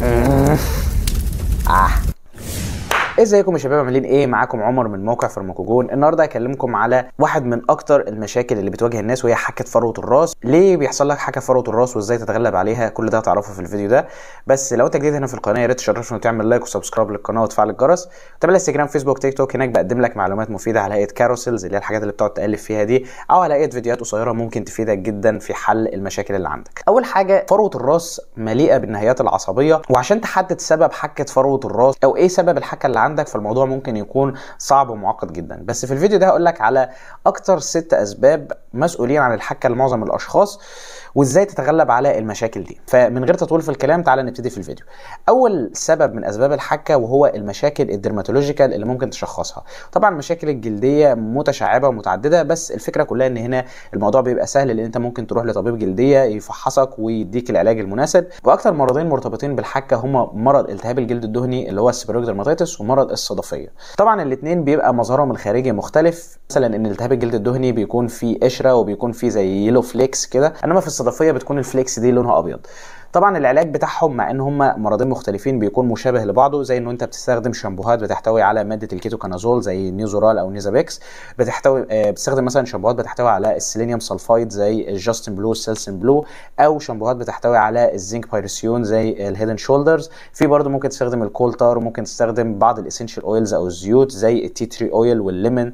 ازيكم يا شباب، عاملين ايه؟ معاكم عمر من موقع فارماكوجون. النهارده هكلمكم على واحد من اكتر المشاكل اللي بتواجه الناس، وهي حكه فروه الراس. ليه بيحصل لك حكه فروه الراس وازاي تتغلب عليها؟ كل ده هتعرفه في الفيديو ده. بس لو انت جديد هنا في القناه يا ريت تشرفنا وتعمل لايك وسبسكرايب للقناه وتفعل الجرس. وتابع انستجرام، فيسبوك، تيك توك. هناك بقدم لك معلومات مفيده على هيئه كاروسلز، اللي هي الحاجات اللي بتقعد تالف فيها دي، او على هيئه فيديوهات قصيره ممكن تفيدك جدا في حل المشاكل اللي عندك. اول حاجه، فروه الراس مليئه بالنهايات العصبيه، وعشان تحدد سبب حكه فروه الراس او ايه سبب الحكه اللي عندك، فالموضوع ممكن يكون صعب ومعقد جدا. بس في الفيديو ده هقول لك على اكتر 6 اسباب مسؤولين عن الحكه لمعظم الاشخاص، وازاي تتغلب على المشاكل دي. فمن غير تطويل في الكلام تعالى نبتدي في الفيديو. اول سبب من اسباب الحكه وهو المشاكل الدرماتولوجيكال اللي ممكن تشخصها. طبعا المشاكل الجلديه متشعبه ومتعدده، بس الفكره كلها ان هنا الموضوع بيبقى سهل، لان انت ممكن تروح لطبيب جلديه يفحصك ويديك العلاج المناسب. واكتر مرضين مرتبطين بالحكه هما مرض التهاب الجلد الدهني اللي هو السيبوريك ديرماتيتس، ومرض الصدفيه. طبعا الاثنين بيبقى مظهرهم الخارجي مختلف. مثلا ان التهاب الجلد الدهني بيكون فيه قشره وبيكون فيه زي يلو فليكس كده، انما في الصدفيه بتكون الفليكس دي لونها ابيض. طبعا العلاج بتاعهم مع ان هم مرضين مختلفين بيكون مشابه لبعضه، زي انه انت بتستخدم شامبوهات بتحتوي على ماده الكيتوكانازول زي نيوزورال او نيزابيكس، بتستخدم مثلا شامبوهات بتحتوي على السيلينيوم سلفايد زي الجاستن بلو، السيلسن بلو، او شامبوهات بتحتوي على الزنك بايرسيون زي الهيدن شولدرز. في برضه ممكن تستخدم الكولتار، وممكن تستخدم بعض الاسينشال اويلز او الزيوت زي التي تري اويل والليمون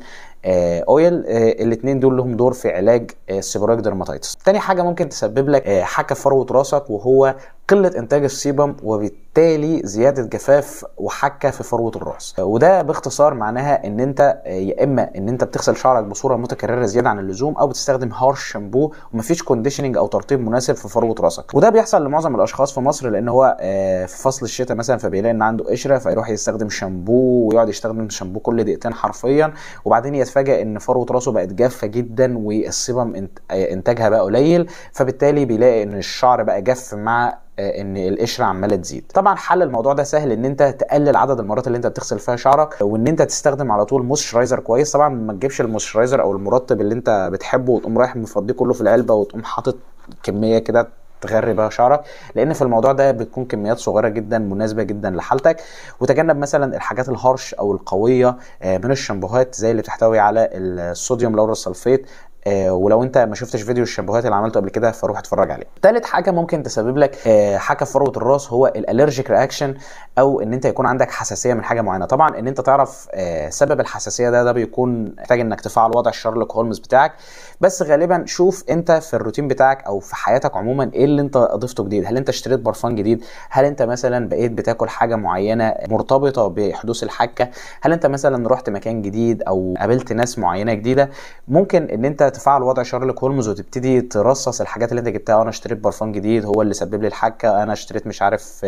اويل. الاثنين دول لهم دور في علاج السيبوريك ديرماتيتس. تاني حاجه ممكن تسبب لك حكه في فروه راسك، وهو قله انتاج السيبم، وبالتالي زياده جفاف وحكه في فروه الراس. وده باختصار معناها ان انت يا اما ان انت بتغسل شعرك بصوره متكرره زياده عن اللزوم، او بتستخدم هارش شامبو ومفيش كونديشننج او ترطيب مناسب في فروه راسك. وده بيحصل لمعظم الاشخاص في مصر، لان هو في فصل الشتاء مثلا فبيلاقي ان عنده قشره، فيروح يستخدم شامبو ويقعد يستخدم شامبو كل دقيقتين حرفيا، وبعدين يتفاجئ ان فروه راسه بقت جافه جدا والسيبم انتاجها بقى قليل، فبالتالي بيلاقي ان الشعر بقى جاف مع ان القشره عماله تزيد. طبعا حل الموضوع ده سهل، ان انت تقلل عدد المرات اللي انت بتغسل فيها شعرك، وان انت تستخدم على طول مويسترايزر كويس. طبعا ما تجيبش المويسترايزر او المرطب اللي انت بتحبه وتقوم رايح مفضيه كله في العلبه وتقوم حاطط كميه كده تغري بها شعرك، لان في الموضوع ده بتكون كميات صغيره جدا مناسبه جدا لحالتك. وتجنب مثلا الحاجات الهارش او القويه من الشامبوهات زي اللي بتحتوي على الصوديوم لورا سلفيت. ولو انت ما شفتش فيديو الشامبوهات اللي عملته قبل كده فروح اتفرج عليه. ثالث حاجه ممكن تسبب لك حكه في فروه الراس هو الالرجيك رياكشن، او ان انت يكون عندك حساسيه من حاجه معينه. طبعا ان انت تعرف سبب الحساسيه ده بيكون محتاج انك تفعل وضع شارلوك هولمز بتاعك. بس غالبا شوف انت في الروتين بتاعك او في حياتك عموما ايه اللي انت ضفته جديد. هل انت اشتريت برفان جديد؟ هل انت مثلا بقيت بتاكل حاجه معينه مرتبطه بحدوث الحكه؟ هل انت مثلا رحت مكان جديد او قابلت ناس معينه جديده؟ ممكن ان انت تفعل وضع شارلوك هولمز وتبتدي ترصص الحاجات اللي انت جبتها. انا اشتريت برفان جديد هو اللي سبب لي الحكه، انا اشتريت مش عارف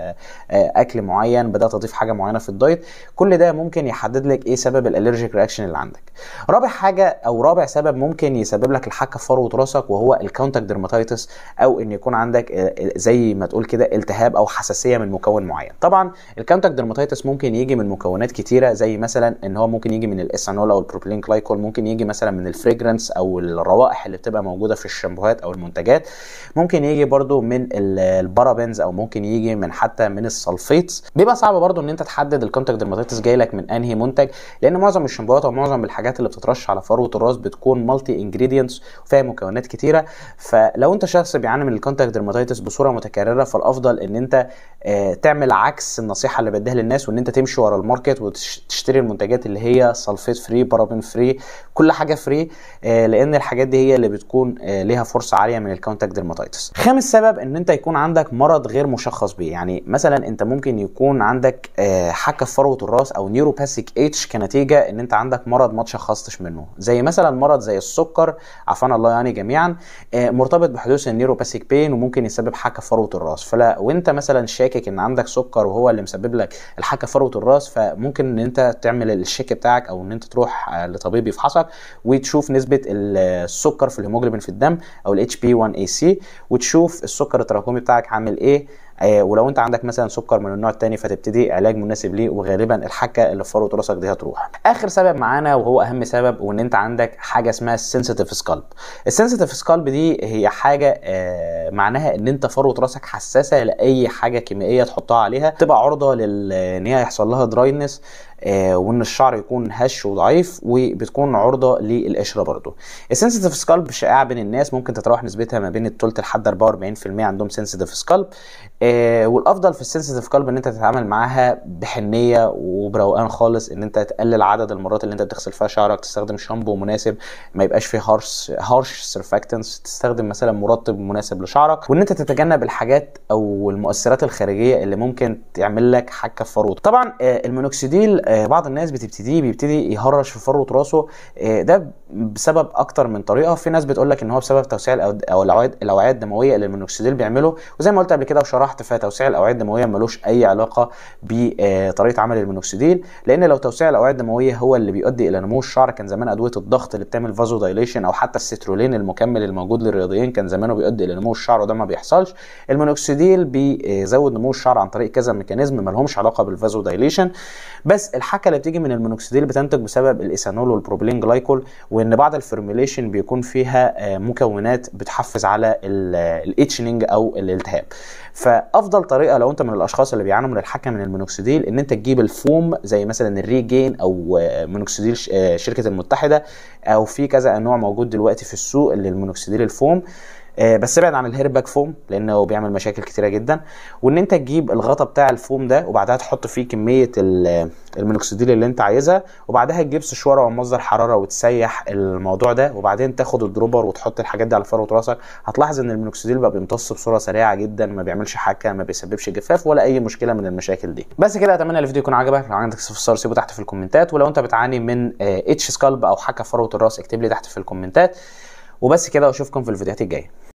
اكل معين، بدات اضيف حاجه معينه في الدايت. كل ده ممكن يحدد لك ايه سبب الالرجيك رياكشن اللي عندك. رابع حاجه او رابع سبب ممكن يسبب لك الحكه في فروه راسك وهو الكونتاكت ديرماتيتس، او ان يكون عندك زي ما تقول كده التهاب او حساسيه من مكون معين. طبعا الكونتاكت ديرماتيتس ممكن يجي من مكونات كتيره، زي مثلا ان هو ممكن يجي من الايثانول او البروبيلين جلايكول، ممكن يجي مثلا من الفريجرانس او الروائح اللي بتبقى موجوده في الشامبوهات او المنتجات، ممكن يجي برضو من البارابنز، او ممكن يجي من حتى من السلفيتس. بيبقى صعب برضو ان انت تحدد الكونتاكت ديرماتيتس جاي لك من انهي منتج، لان معظم الشامبوهات او معظم الحاجات اللي بتترش على فروه الراس بتكون مالتي انجريدينتس وفيها مكونات كتيره. فلو انت شخص بيعاني من الكونتاكت ديرماتيتس بصوره متكرره، فالافضل ان انت تعمل عكس النصيحه اللي بديها للناس، وان انت تمشي ورا الماركت وتشتري المنتجات اللي هي سلفيت فري، بارابين فري، كل حاجه فري، لان الحاجات دي هي اللي بتكون ليها فرصه عاليه من الكونتاكت ديرماتيتس. خامس سبب ان انت يكون عندك مرض غير مشخص بيه. يعني مثلا انت ممكن يكون عندك حكه في فروه الراس او نيوروباثيك اتش كنتيجه ان انت عندك مرض ما تشخصتش منه، زي مثلا مرض زي السكر، عافانا الله يعني جميعا، مرتبط بحدوث النيوروباثيك بين وممكن يسبب حكه في فروه الراس. فلا وانت مثلا شاكك ان عندك سكر وهو اللي مسبب لك الحكه في فروه الراس، فممكن ان انت تعمل الشيك بتاعك او ان انت تروح لطبيب يفحصك وتشوف نسبه السكر في الهيموجلوبين في الدم او ال HbA1c، وتشوف السكر التراكمي بتاعك عامل ايه ولو انت عندك مثلا سكر من النوع الثاني فتبتدي علاج مناسب ليه، وغالبا الحكه اللي في فروه راسك دي هتروح. اخر سبب معانا وهو اهم سبب، وان انت عندك حاجه اسمها السنسيتيف سكالب. السنسيتيف سكالب دي هي حاجه معناها ان انت فروه راسك حساسه لاي حاجه كيميائيه تحطها عليها، تبقى عرضه ان هي يحصل لها دراينس، وان الشعر يكون هش وضعيف، وبتكون عرضه للقشره برضو. السنسيتيف سكالب شائعه بين الناس، ممكن تتراوح نسبتها ما بين الثلث لحد 44% عندهم سنسيتيف سكالب. والافضل في السنسيتيف سكالب ان انت تتعامل معاها بحنيه وبروقان خالص، ان انت تقلل عدد المرات اللي انت بتغسل فيها شعرك، تستخدم شامبو مناسب ما يبقاش فيه هارش سيرفاكتنس، تستخدم مثلا مرطب مناسب لشعرك، وان انت تتجنب الحاجات او المؤثرات الخارجيه اللي ممكن تعمل لك حكه في فروتك. طبعا المينوكسيديل بعض الناس بيبتدي يهرش في فروه راسه، ده بسبب اكتر من طريقه. في ناس بتقول لك ان هو بسبب توسيع الاوعيه الدمويه اللي المينوكسيديل بيعمله، وزي ما قلت قبل كده وشرحت، فتوسيع الاوعيه الدمويه ملوش اي علاقه بطريقه عمل المينوكسيديل، لان لو توسيع الاوعيه الدمويه هو اللي بيؤدي الى نمو الشعر كان زمان ادويه الضغط اللي بتعمل فازو دايليشن، او حتى السترولين المكمل الموجود للرياضيين كان زمانه بيؤدي الى نمو الشعر، وده ما بيحصلش. المينوكسيديل بيزود نمو الشعر عن طريق كذا ميكانيزم ما لهمش علاقه بالفازو دايليشن، بس الحكه اللي بتيجي من المينوكسيديل بتنتج بسبب الايثانول والبروبيلين جلايكول، وان بعض الفورميليشن بيكون فيها مكونات بتحفز على الاتشنينج او الالتهاب. فافضل طريقه لو انت من الاشخاص اللي بيعانوا من الحكه من المينوكسيديل ان انت تجيب الفوم زي مثلا الريجين او مينوكسيديل شركه المتحده، او في كذا انواع موجود دلوقتي في السوق للمينوكسيديل الفوم، بس ابعد عن الهيرباك فوم لانه بيعمل مشاكل كتيره جدا. وان انت تجيب الغطا بتاع الفوم ده وبعدها تحط فيه كميه المينوكسيديل اللي انت عايزها، وبعدها تجيب سشواره ومصدر حراره وتسيح الموضوع ده، وبعدين تاخد الدروبر وتحط الحاجات دي على فروه راسك. هتلاحظ ان المينوكسيديل بقى بيمتص بصوره سريعه جدا، ما بيعملش حكه، ما بيسببش جفاف ولا اي مشكله من المشاكل دي. بس كده اتمنى الفيديو يكون عجبك. لو عندك استفسار سيبه تحت في الكومنتات، ولو انت بتعاني من اتش سكالب او حكه فروه الراس اكتب لي تحت في الكومنتات. وبس كده، واشوفكم في الفيديوهات الجايه.